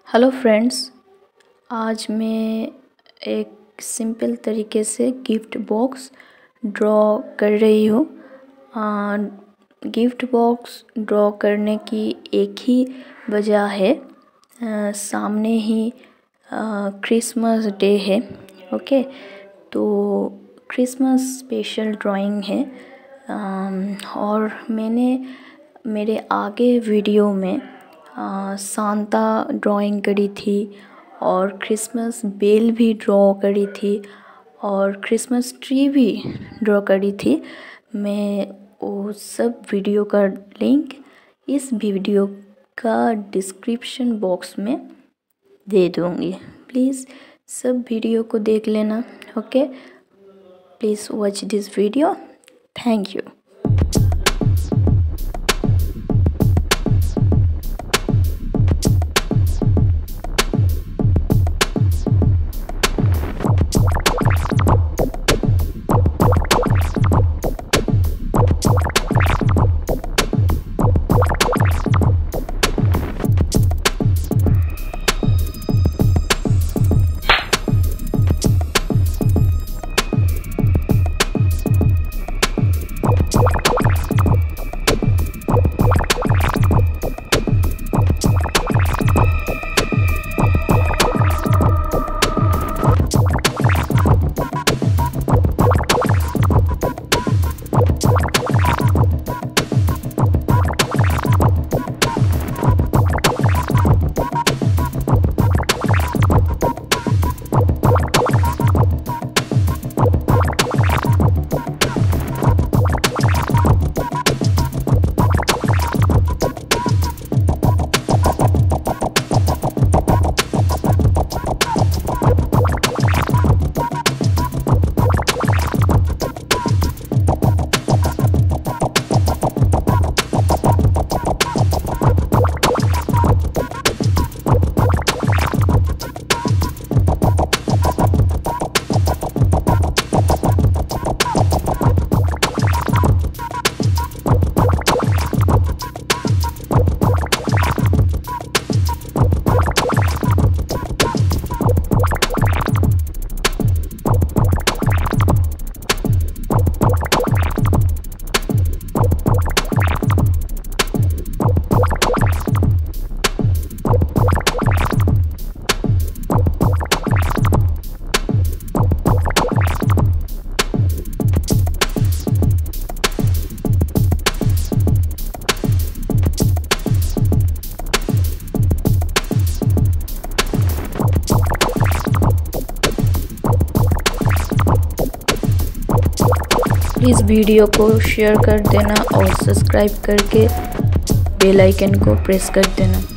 Hello friends, आज मैं एक सिंपल तरीके से गिफ्ट बॉक्स ड्रॉ कर रही हूँ। गिफ्ट बॉक्स ड्रॉ करने की एक ही वजह है, सामने ही क्रिसमस डे है। ओके, तो क्रिसमस स्पेशल ड्राइंग है। और मैंने मेरे आगे वीडियो में सांता ड्राइंग करी थी और क्रिसमस बेल भी ड्रॉ करी थी और क्रिसमस ट्री भी ड्रॉ करी थी। मैं वो सब वीडियो का लिंक इस वीडियो का डिस्क्रिप्शन बॉक्स में दे दूँगी। प्लीज़ सब वीडियो को देख लेना। Okay, please watch this video. Thank you. Please video को शेयर कर देना और सब्सक्राइब करके बेल आइकन को प्रेस कर देना।